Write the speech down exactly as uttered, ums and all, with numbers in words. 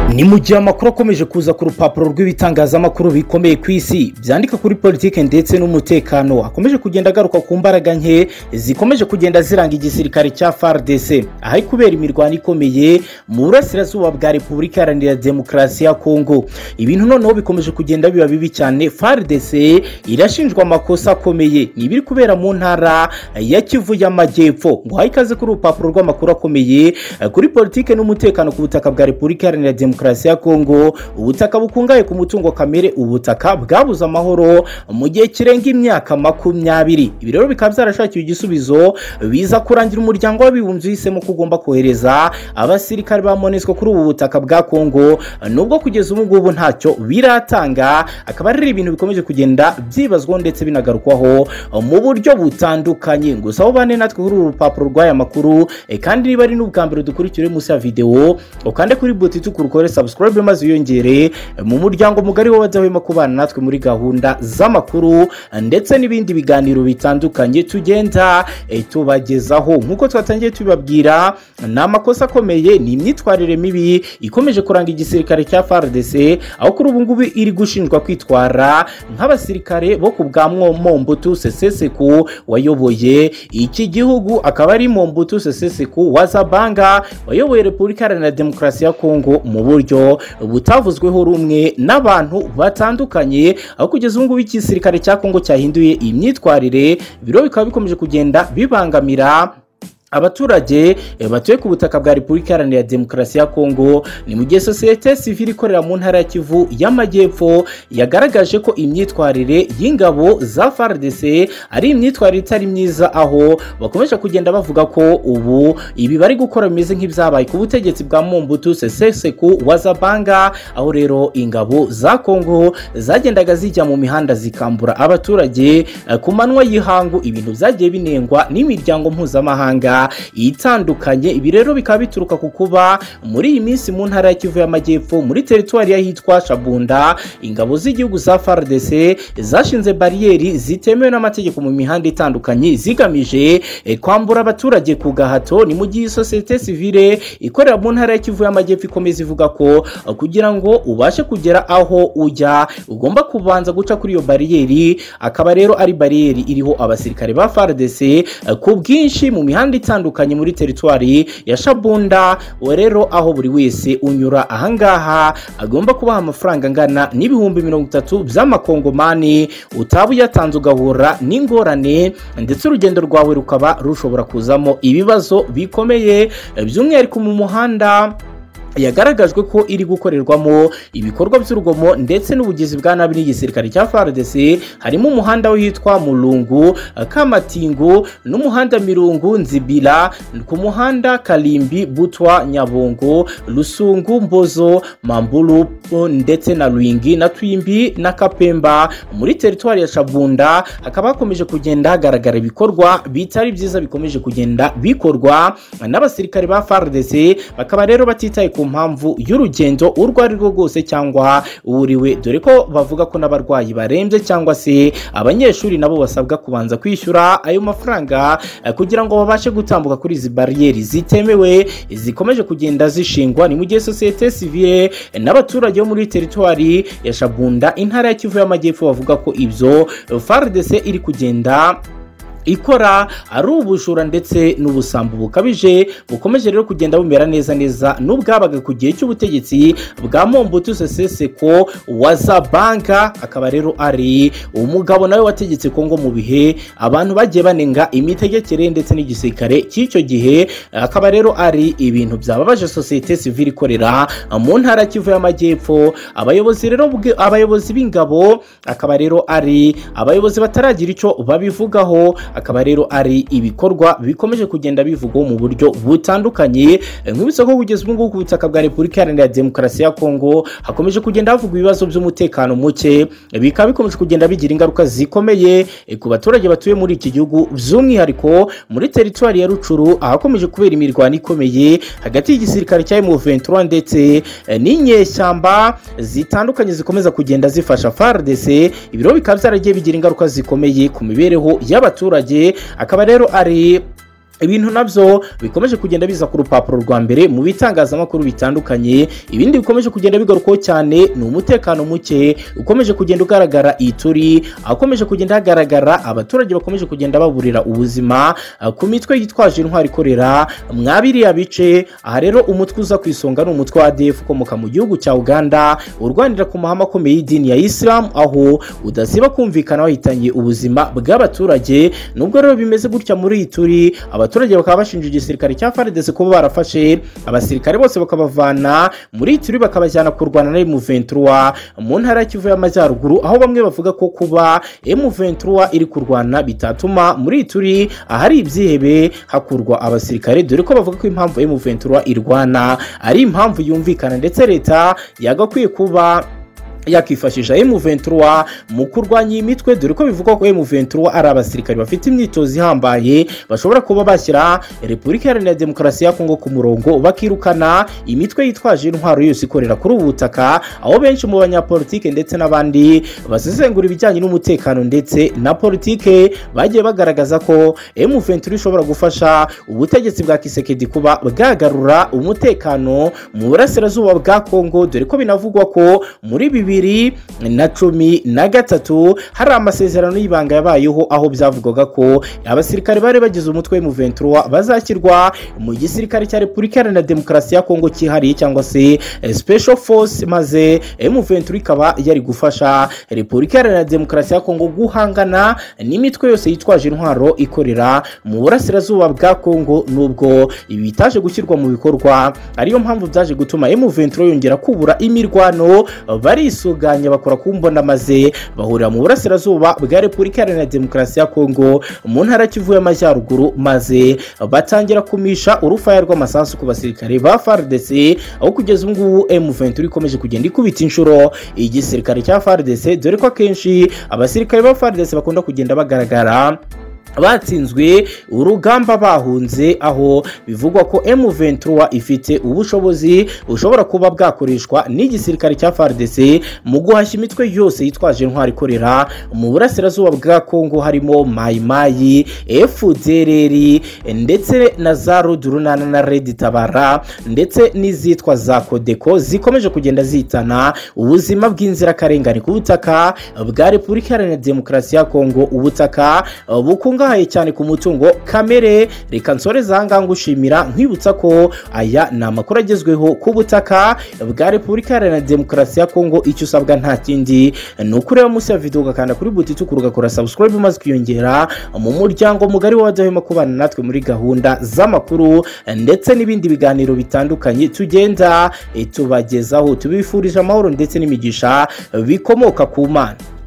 ni mu gihe amakuru akomeje kuza ku rupapuro rw'ibitangazamakuru bikomeye ku isi byandika kuri politike ndetse n'umutekano akomeje kugenda agaruka ku mbaraga nke zikomeje kugenda ziranga igisirikare cya F A R D C ahari kubera imirwano ikomeye mu burasirazuba bwa Repubulika Iharanira Demokarasi ya Kongo. Ibintu noneho bikomeje kugenda biba bibi cyane. F A R D C irashinjwa amakosa akomeye nibiri kubera mu ntara ya Kivu y'Amajyepfo. Ngo hayikaze kuri urupapuro rw'amakuru akomeye kuri politike n'umutekano ku butaka bwa Repubulika Iharanira Demokarasi ya Kongo. Ubutaka bukungaye ku mutungo kamere, ubutaka bwabuze amahoro mu gihe kirenga imyaka makumyabiri. Ibi rero bikaba byarashakiye igisubizo biza kurangira umuryango w'abibumbye uhisemo kugomba kohereza abasirikare ba MONUSCO kuri ubu butaka bwa Kongo, nubwo kugeza ubu ngubu ntacyo biratanga. Akaba ari ibintu bikomeje kugenda byibazwaho ndetse binagarukwaho mu buryo butandukanye. Gusa aho bane natwe kuri uru rupapuro rw'aya makuru e, kandi niba ari n'ubwa mbere dukurikire munsi ya video ukande kuri buti tukuru subscribe maze yongere mu muryango mugari w'abadahwema kubana natwe muri gahunda z'amakuru ndetse n'ibindi biganiro bitandukanye tugenda e, tubagezaho. Nkuko twatangiye tubabwira, na makosa akomeye ni imyitwarire mibi ikomeje kuranga igisirikare cya F A R D C, aho kuri ubu ngubu iri gushinjwa kwitwara nk'abasirikare bo ku bwa Mobutu Sese Seko wayoboye iki gihugu. Akaba ari Mobutu Sese Seko Wazabanga wayoboye Repubulika Iharanira Demokarasi ya Kongo mu buryo butavuzweho rumwe n'abantu batandukanye, aho kugeza ubu ngubu igisirikare cya Kongo cyahinduye imyitwarire. Biro bikaba bikomeje kugenda bibangamira abaturage batuye ku butaka bwa Repubulika Iharanira Demokarasi ya Kongo. Ni mu gihe sosiyete sivile ikorera mu ntara ya Kivu y'Amajyepfo yagaragaje ko imyitwarire y'ingabo za F A R D C ari imyitwarire itari myiza, aho bakomeje kugenda bavuga ko ubu ibi bari gukora bimeze nk'ibyabaye ku butegetsi bwa Mobutu Sese Seko Wazabanga, aho rero ingabo za Kongo zagendaga zijya mu mihanda zikambura abaturage ku manwa y'ihangu, ibintu byagiye binengwa n'imiryango mpuzamahanga itandukanye. Ibi rero bikaba bituruka ku kuba muri iyi minsi mu ntara ya Kivu y'Amajyepfo muri teritwari y'ahitwa Shabunda, ingabo z'igihugu za F A R D C zashinze bariyeri zitemewe n'amategeko mu mihanda itandukanye zigamije eh, kwambura abaturage ku gahato. Ni mu gihe sosiyete sivile ikorera mu ntara ya Kivu y'Amajyepfo ikomeza ivuga ko uh, kugira ngo ubashe kugera aho ujya ugomba kubanza guca kuri iyo bariyeri. Akaba rero ari bariyeri iriho abasirikare ba F A R D C uh, ku bwinshi mu mihanda itandukanye muri teritwari ya Shabunda. We rero aho buri wese unyura ahangaha agomba kubaha amafaranga angana n'ibihumbi mirongo itatu by'amakongomani, utaba uyatanze ugahura n'ingorane ndetse urugendo rwawe rukaba rushobora kuzamo ibibazo bikomeye, by'umwihariko mu muhanda yagaragajwe ko iri gukorerwamo ibikorwa by'urugomo ndetse n'ubugizi bwa nabi n'igisirikare cya F A R D C. Harimo umuhanda witwa Mulungu Kamatingu n'umuhanda Mirungu Nzibila, ku muhanda Kalimbi Butwa Nyabongo Lusungu Mbozo Mambulu ndetse na Lwingi na Twimbi na Kapemba muri teritwari ya Shabunda. Hakaba hakomeje kugenda hagaragara ibikorwa bitari byiza bikomeje kugenda bikorwa n'abasirikare ba F A R D C, bakaba rero batitaye ku mpamvu y'urugendo urwo ari rwo rwose cyangwa uriwe, dore ko bavuga ko n'abarwayi barembye cyangwa se abanyeshuri nabo basabwa kubanza kwishyura ayo mafaranga kugira ngo babashe gutambuka kuri izi bariyeri zitemewe zikomeje kugenda zishingwa. Ni mu gihe sosiyete sivile n'abaturage bo muri teritwari ya Shabunda intara ya Kivu y'Amajyepfo bavuga ko ibyo F A R D C iri kugenda ikora ari ubujura ndetse n'ubusambo bukabije bukomeje rero kugenda bumera neza neza n'ubwabaga ku gihe cy'ubutegetsi bwa Mobutu Sese Seko Wazabanga. Akaba rero ari umugabo nawe wategetse Kongo mu bihe abantu bagiye banenga imitegekere ndetse n'igisirikare cy'icyo gihe. Akaba rero ari ibintu byababaje sosiyete sivile ikorera mu ntara Kivu y'Amajyepfo. Abayobozi rero abayobozi b'ingabo akaba rero ari abayobozi bataragira icyo babivugaho. Akaba rero ari ibikorwa bikomeje kugenda bivugwa mu buryo butandukanye. Nk'ibisoko kugeza ubu ngubu ku butaka bwa Repubulika Iharanira Demokarasi ya Kongo hakomeje kugenda havugwa ibibazo by'umutekano muke, bikaba bikomeje kugenda bigira ingaruka zikomeye ku baturage batuye muri iki gihugu, by'umwihariko muri teritwari ya Rucuru ahakomeje kubera imirwano ikomeye hagati y'igisirikare cya M vingt-trois ndetse n'inyeshyamba zitandukanye zikomeza kugenda zifasha F A R D C. Ibiro bikaba byaragiye bigira ingaruka zikomeye ku mibereho y'abaturage. Akaba rero ari ibintu nabyo bikomeje kugenda biza ku rupapuro rwa mbere mu bitangazamakuru bitandukanye. Ibindi bikomeje kugenda bigarukaho cyane ni umutekano muke ukomeje kugenda ugaragara Ituri, akomeje kugenda hagaragara abaturage bakomeje kugenda baburira ubuzima ku mitwe yitwaje intwari ikorera mwabiriya bice. Aha rero umutwe uza ku isonga ni umutwe wa A D F ukomoka mu gihugu cya Uganda urwanira ku mahame akomeye y'idini ya Islam, aho udasiba kumvikana wahitanye ubuzima bw'abaturage. Nubwo rero bimeze gutya muri Ituri, abaturage bakaba bashinja igisirikare cya F A R D C kuba barafashe abasirikare bose bakabavana muri Ituri bakabajyana kurwana na M vingt-trois mu ntara ya Kivu y'Amajyaruguru, aho bamwe bavuga ko kuba M vingt-trois iri kurwana bitatuma muri Ituri ahari ibyihebe hakurwa abasirikare, dore ko bavuga ko impamvu M vingt-trois irwana ari impamvu yumvikana ndetse leta yagakwiye kuba yakifashisha M vingt-trois mu kurwanya imitwe, dore ko bivuga ko M vingt-trois ari abasirikari bafite imyitozo ihambaye bashobora kuba bashyira Repubulika Iharanira Demokarasi ya Kongo ku murongo bakirukana imitwe yitwaje intwaro yose ikorera kuri ubu butaka. Aho benshi mu banyapolitike ndetse n'abandi basesengura ibijyanye n'umutekano ndetse na politike bagiye bagaragaza ko M vingt-trois ishobora gufasha ubutegetsi bwa Kisekedi kuba bwagarura umutekano mu burasirazuba bwa Kongo, dore ko binavugwa ko muri bibiri na cumi na gatatu hari amasezerano y'ibanga yabayeho, aho byavugaga ko abasirikare bari bagize umutwe M vingt-trois bazashyirwa mu gisirikare cya Repubulika Iharanira Demokarasi ya Kongo cyihariye cyangwa se Special Force, maze M vingt-trois ikaba yari gufasha Repubulika Iharanira Demokarasi ya Kongo guhangana n'imitwe yose yitwaje intwaro ikorera mu burasirazuba bwa Kongo. Nubwo ibi bitaje gushyirwa mu bikorwa, ariyo mpamvu byaje gutuma M vingt-trois yongera kubura imirwano, bari isuganya bakora kumbona maze bahurira mu burasirazuba bwa Repubulika Iharanira Demokarasi ya Kongo mu ntara Kivu y'Amajyaruguru, maze batangira kumisha urufaya rw'amasasu ku basirikare ba F A R D C, aho kugeza ubu ngubu M vingt-trois ikomeje kugenda ikubita inshuro igisirikare cya F A R D C, dore ko akenshi abasirikare ba F A R D C bakunda kugenda bagaragara batsinzwe urugamba bahunze, aho bivugwa ko M vingt-trois ifite ubushobozi bushobora kuba bwakoreshwa n'igisirikare cya F A R D C mu guhashya imitwe yose yitwaje intwari ikorera mu burasirazuba bwa Kongo, harimo Mai Mai, F D L R ndetse na za Rudurunana na Red Tabara ndetse n'izitwa za Kodeko zikomeje kugenda zitana ubuzima bw'inzirakarengane ku butaka bwa Repubulika Iharanira Demokarasi ya Kongo, ubutaka bukunga cyane ku mutungo kamere. Reka nsoreza aha ngushimira nkwibutsa ko aya ni amakuru agezweho ku butaka bwa Repubulika Iharanira Demokarasi ya Kongo. Icyo usabwa nta kindi ni ukureba munsi ya video ugakanda kuri buti itukura ugakora subscribe maze kwiyongera mu muryango mugari w'abadahwema kubana natwe muri gahunda z'amakuru ndetse n'ibindi biganiro bitandukanye tugenda tubagezaho. Tubifurije amahoro ndetse n'imigisha bikomoka ku Mana.